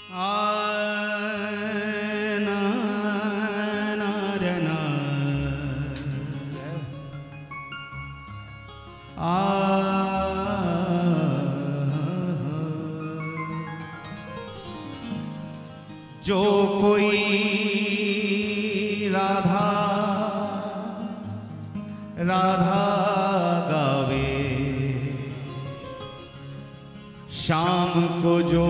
जो कोई राधा राधा गावे, शाम को जो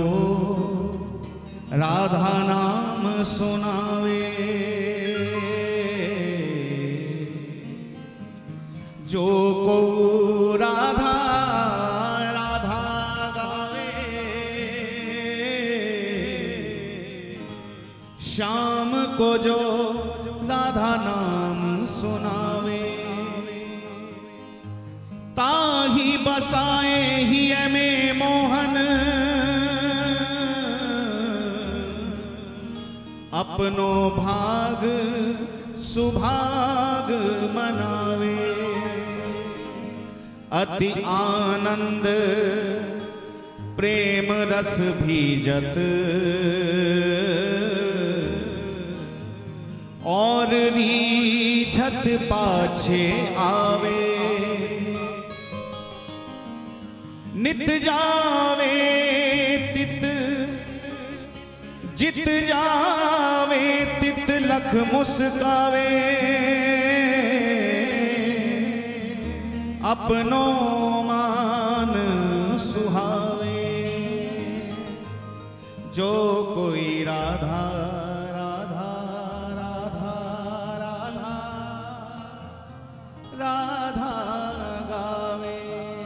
राधा नाम सुनावे, जो को राधा राधा गावे, शाम को जो राधा नाम सुनावे, ताही बसाए ही में मोहन, अपनो भाग सुभाग मनावे, अति आनंद प्रेम रस भीजत, और रीझत पाछे आवे, नित जावे तित जित जावे, तित लख मुस्कावे, अपनो मान सुहावे, जो कोई राधा राधा राधा राधा राधा गावे।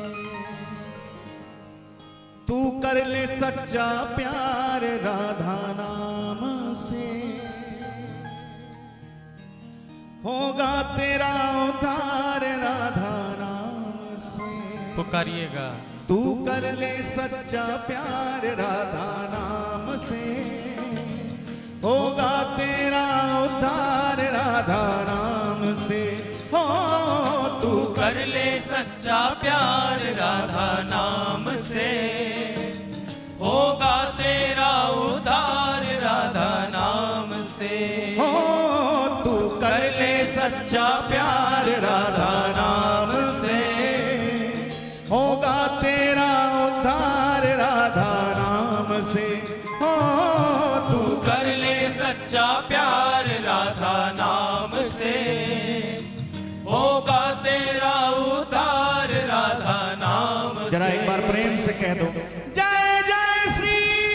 तू कर ले सच्चा प्यार राधा नाम से, होगा तेरा उद्धार राधा नाम से। पुकारिएगा। तू कर ले सच्चा प्यार राधा नाम से, होगा तेरा उद्धार राधा नाम से। हो तू कर ले सच्चा प्यार राधा नाम से, होगा तेरा उद्धार राधा नाम से। हो तू कर ले सच्चा प्यार राधा नाम से, होगा तेरा उद्धार राधा नाम से। हो तू कर ले सच्चा प्यार राधा नाम से, होगा तेरा उद्धार राधा नाम से। जरा एक बार प्रेम से कह दो, जय जय श्री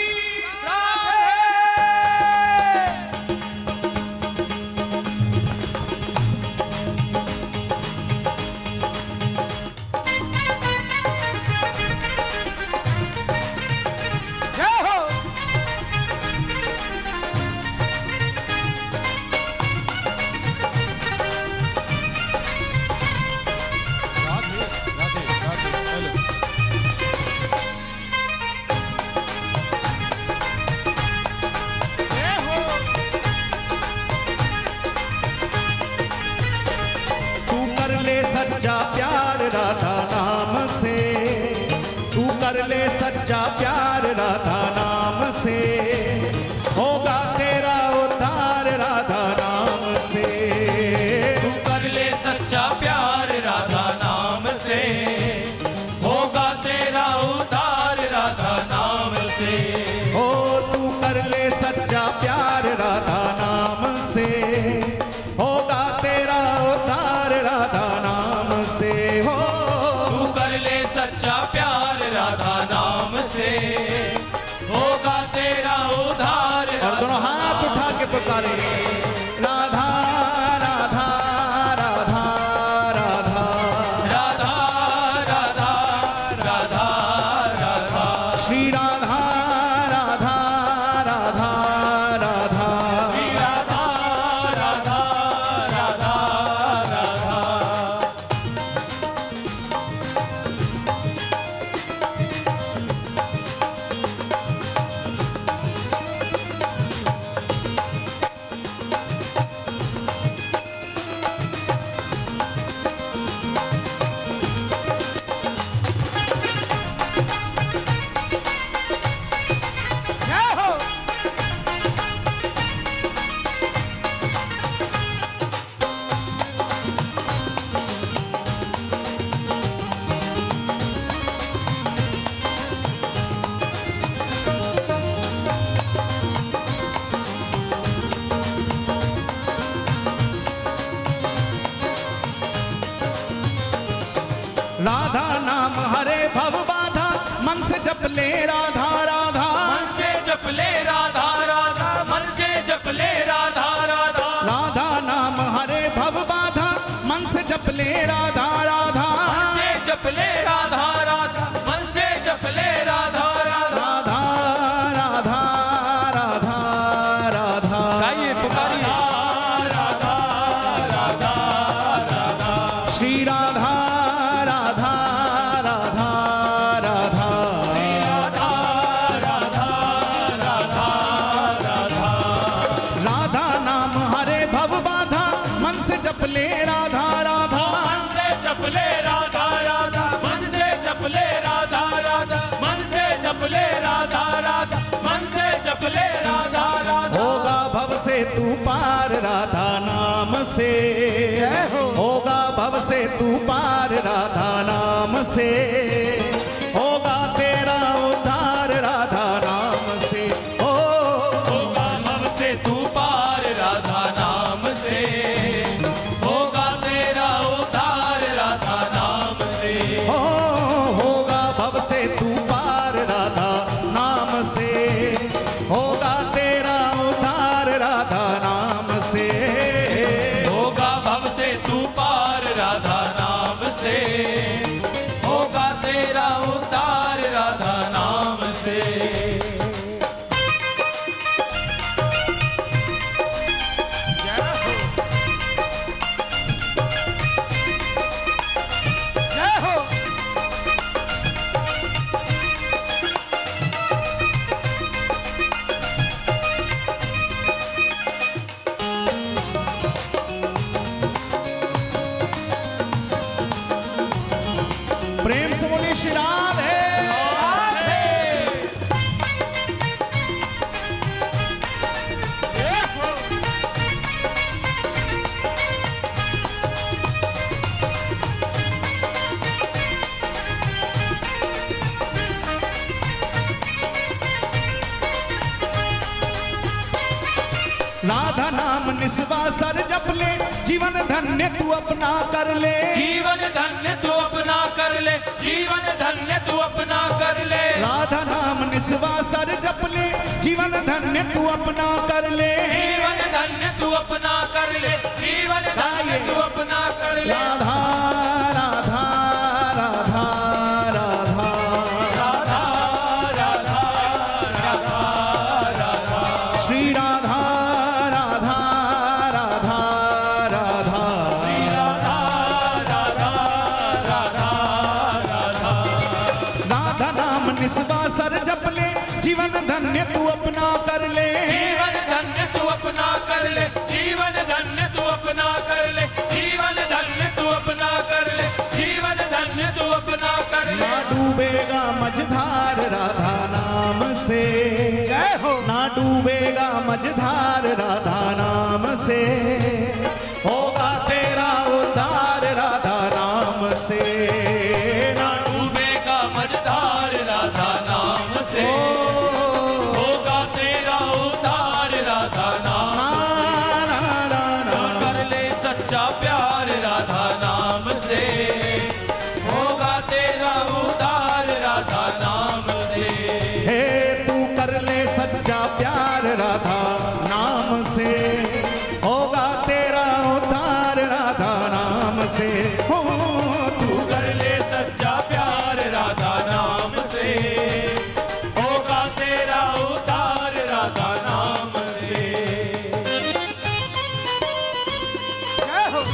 सच्चा प्यार राधा नाम से, तू कर ले सच्चा प्यार राधा नाम से, होगा तेरा उद्धार राधा नाम से। तू कर ले सच्चा प्यार राधा नाम से, होगा तेरा उद्धार राधा नाम से। हो तू कर ले सच्चा प्यार राधा नाम से, होगा तेरा उद्धार राधा नाम से। हो तू कर ले सच्चा प्यार राधा नाम से, होगा तेरा उद्धार। और दोनों हाथ उठा के पुकारे, राधा राधा राधा राधा राधा राधा राधा राधा, श्री राधा राधा राधा राधा, श्री राधा राधा राधा राधा। भव बाधा, मन से जप ले राधा राधा, मन से जप ले राधा राधा, मन से जप ले राधा राधा, राधा नाम हरे भव बाधा, मन से जप ले राधा राधा, मन से जप ले राधा राधा, मन से जप ले राधा राधा, राधा राधा राधा राधा, गाइए पुकारिए राधा राधा राधा, श्री राधा राधा राधा राधा, राधा राधा राधा राधा, राधा नाम हरे भव बाधा, मन से जप ले राधा राधा, मन से जप ले राधा राधा, मन से जप ले राधा राधा, मन से जप ले राधा राधा, मन से जप ले राधा राधा, होगा भव से तू पार राधा नाम से, होगा भव से तू पार राधा नाम से, होगा तेरा उद्धार राधा नाम से, ओ होगा भव से तू पार राधा नाम से, होगा तेरा उद्धार राधा नाम से, ओ होगा भव से तू पार राधा नाम से, होगा तेरा उद्धार राधा नाम से, होगा भव से तू पार राधा नाम से, होगा तेरा उद्धार राधा नाम से। जय हो। प्रेम से बोलिए श्री राधे। राधा नाम निस्वा सर जप ले, जीवन धन्य तू अपना कर ले, जीवन धन्य तू अपना कर ले, जीवन धन्य तू अपना कर ले, राधा नाम निस्वा सर जप ले, जीवन धन्य तू अपना कर ले, जीवन धन्य तू अपना कर ले, जीवन धन्य तू अपना कर ले, राधा राधा राधा राधा, राधा राधा राधा राधा, श्री राधा राधा राधा राधा, राधा राधा राधा राधा, राधा नाम निस्वा सर जप ले, जीवन धन्य तू अपना कर ले, जीवन धन्य तू अपना कर ले, जीवन धन्य तू अपना कर ले, जीवन धन्य तू अपना कर ले, जीवन धन्य तू अपना कर ले, ना डूबेगा मझधार राधा नाम से, जय हो। ना डूबेगा मझधार राधा नाम से, होगा तेरा उद्धार राधा नाम से, ना डूबेगा मझधार राधा नाम से, होगा तेरा उद्धार राधा नाम ना ना ना कर ले सच्चा प्यार राधा नाम से, होगा तेरा उद्धार राधा नाम से, हे तू कर ले सच्चा प्यार राधा नाम से, होगा तेरा उद्धार राधा नाम से, हो तू कर ले सच्चा प्यार राधा नाम से, होगा तेरा उद्धार राधा नाम से। जय हो।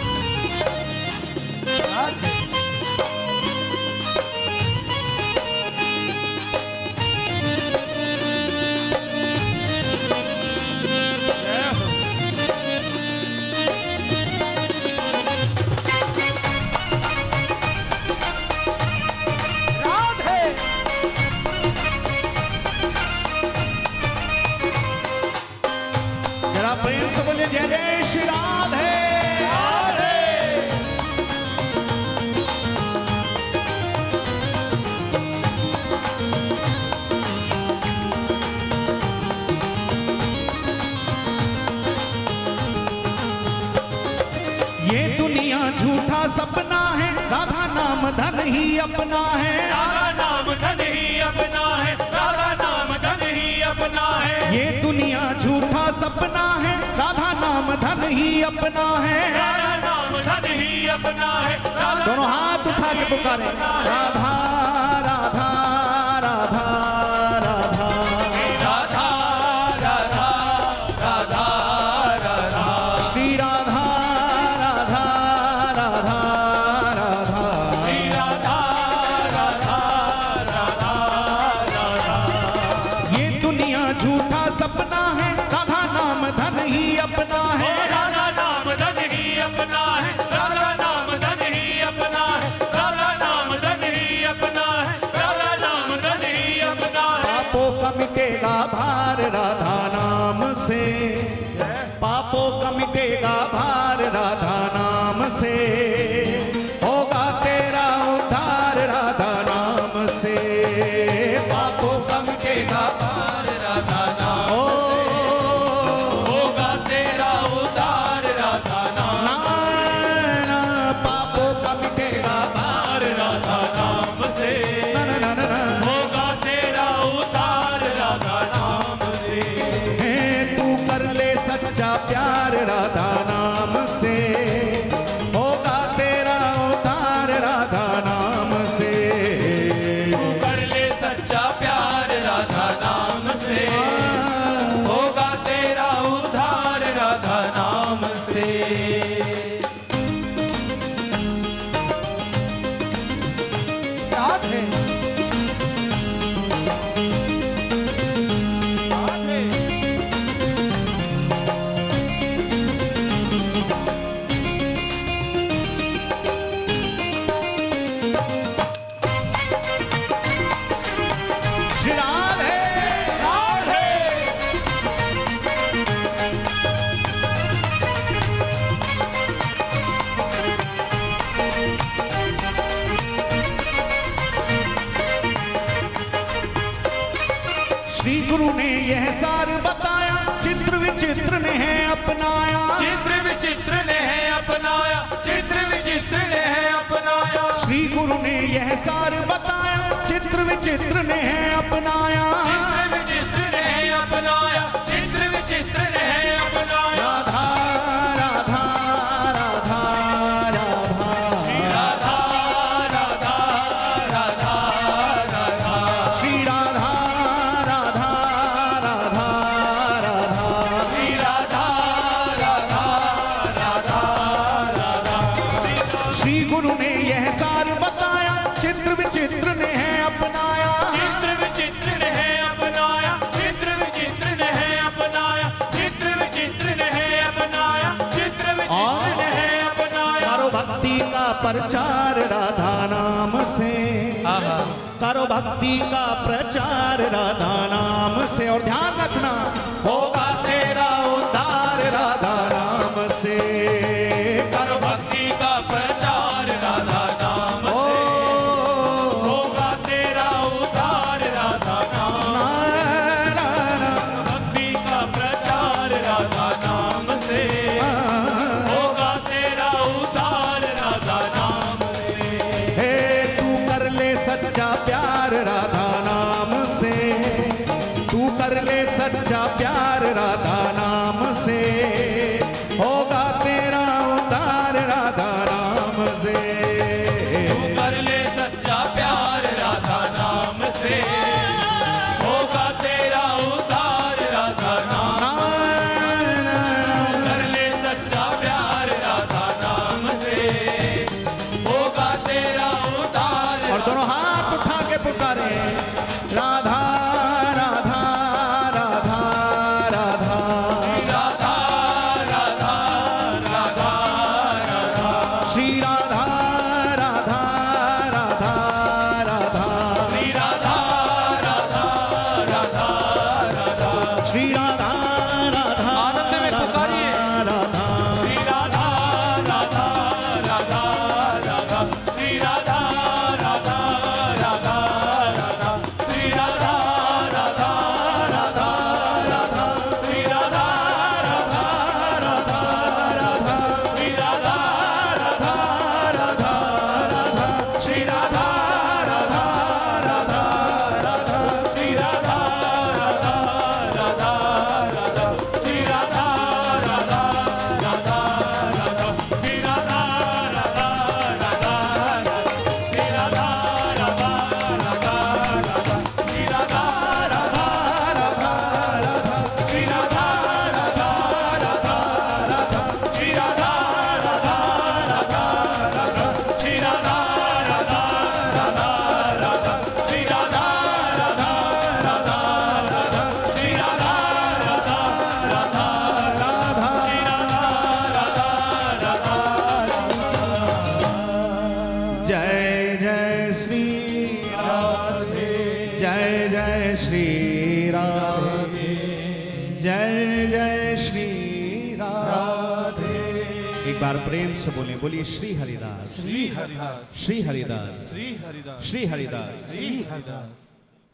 जय हो। राधे। जरा प्रेम से बोलिए जय जय श्री राधे। ये दुनिया झूठा सपना है, राधा नाम धन ही अपना है, राधा ये दुनिया झूठा सपना है, राधा नाम धन ही अपना है। राधा नाम धन ही अपना है। दोनों हाथ उठा के पुकारे राधा राधा राधा राधा राधा राधा राधा राधा श्री राधा राधा राधा राधा श्री राधा राधा राधा राधा। ये दुनिया झूठा सपना है, राधा नाम धन ही अपना है। राधा नाम धन ही अपना है। राधा नाम धन ही अपना है। राधा नाम धन ही अपना है। राधा नाम धन ही अपना है। पापों का मिटेगा भार राधा नाम से, पापों का मिटेगा भार राधा नाम से, होगा तेरा उद्धार राधा नाम से। पापों का मिटेगा भार राधा नाम ओ होगा तेरा उद्धार राधा नाम ना पापों का मिटेगा भार राधा नाम से ना ना ना ना होगा तेरा उद्धार राधा नाम से। है तू कर ले सच्चा प्यार राधा नाम से, होगा तेरा उद्धार राधा नाम से। तू कर ले सच्चा प्यार राधा नाम से होगा तेरा उद्धार राधा नाम से। श्री राधे राधे श्री गुरु ने यह सार बताया, चित्र विचित्र ने है अपनाया। चित्र विचित्र ने है अपनाया। चित्र विचित्र ने है अपनाया। श्री गुरु ने यह सार बताया, चित्र विचित्र ने है अपनाया। चित्र विचित्र ने है अपनाया। चित्र विचित्र ने है अपनाया। राधा राधा राधा राधा राधा राधा राधा राधा श्री राधा राधा राधा राधा श्री राधा राधा राधा राधा। श्री गुरु ने यह सार बताया, चित्र विचित्र ने है अपनाया। चित्र विचित्र ने है अपनाया। चित्र विचित्र ने है अपनाया। चित्र विचित्र ने है अपनाया। चित्र विचित्र ने है अपनाया। करो भक्ति का प्रचार राधा नाम से, करो भक्ति का प्रचार राधा नाम से। और ध्यान रखना, होगा तेरा उद्धार राधा नाम से। करो भक्ति का प्रचार राधा नाम ओ से होगा तेरा उद्धार राधा नाम। ना, ना, भक्ति का प्रचार राधा नाम से होगा तेरा उद्धार राधा नाम से। हे तू कर ले सच्चा प्यार राधा नाम से, तू कर ले सच्चा प्यार राधा नाम से, होगा तेरा उद्धार राधा नाम से। तू कर ले सच्चा प्यार राधा नाम से होगा तेरा उद्धार राधा नाम। कर ले सच्चा प्यार राधा नाम से होगा तेरा उद्धार। और दोनों हाथ उठा के पुकारे राधा राधा राधा राधा राधा राधा राधा राधा श्री राधा राधा राधा राधा श्री राधा राधा राधा राधा श्री राधा राधा आनंद में पुकारिए। राधा श्री राधा राधा राधा राधा श्री राधा राधा राधा राधा श्री राधा राधा राधा राधा श्री राधा राधा राधा राधा श्री राधा राधा राधा राधा श्री राधा राधा राधा राधा श्री राधा राधा राधा जय श्री राधे, जय जय श्री राधे। एक बार प्रेम से बोलें, बोलिए श्री हरिदास, श्री हरिदास, श्री हरिदास, श्री हरिदास, श्री हरिदास। श्री हरिदास।